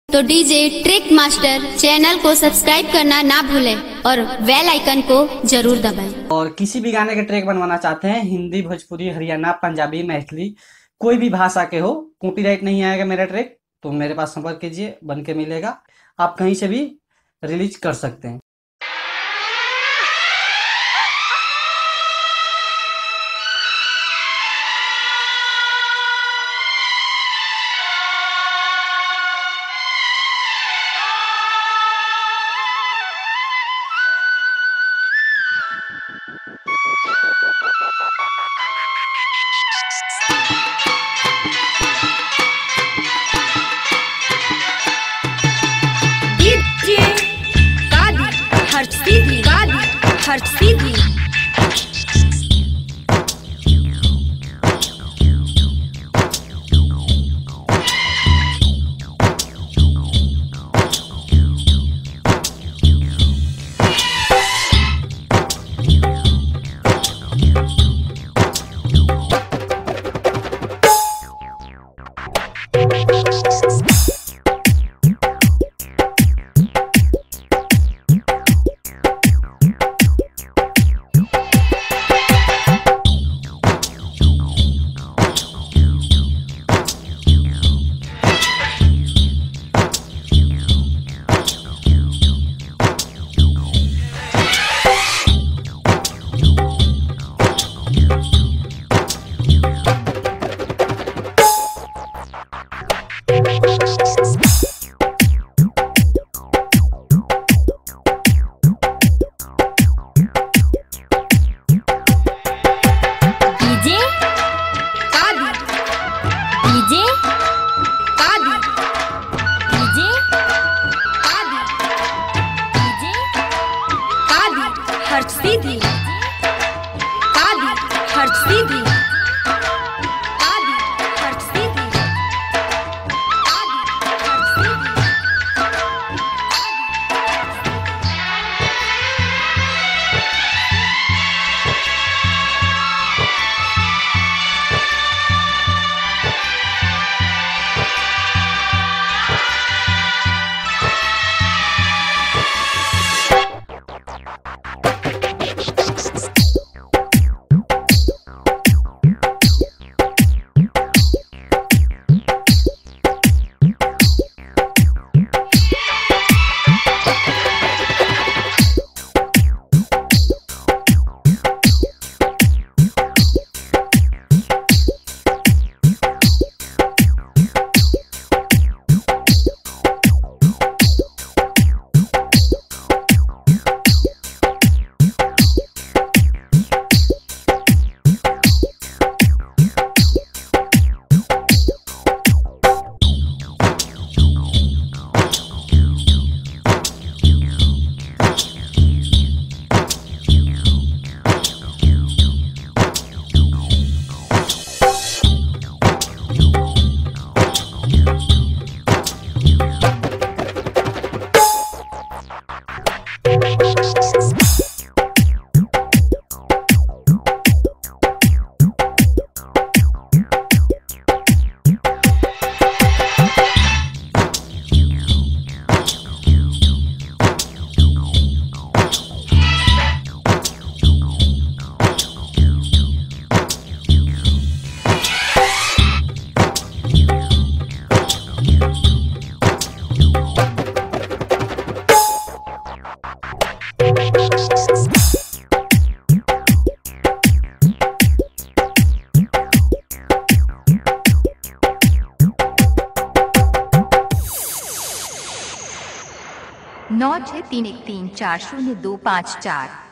तो DJ trick master channel को subscribe करना ना भूलें और बेल आइकन को जरूर दबाएं। और किसी भी गाने के ट्रैक बनवाना चाहते हैं, हिंदी, भोजपुरी, हरियाणा, पंजाबी, मैथिली, कोई भी भाषा के हो, कॉपीराइट नहीं आएगा मेरा ट्रैक, तो मेरे पास संपर्क कीजिए, बन के मिलेगा। आप कहीं से भी रिलीज कर सकते हैं। हर सीधी नौ 6 3 1 3 4 0 2 5 4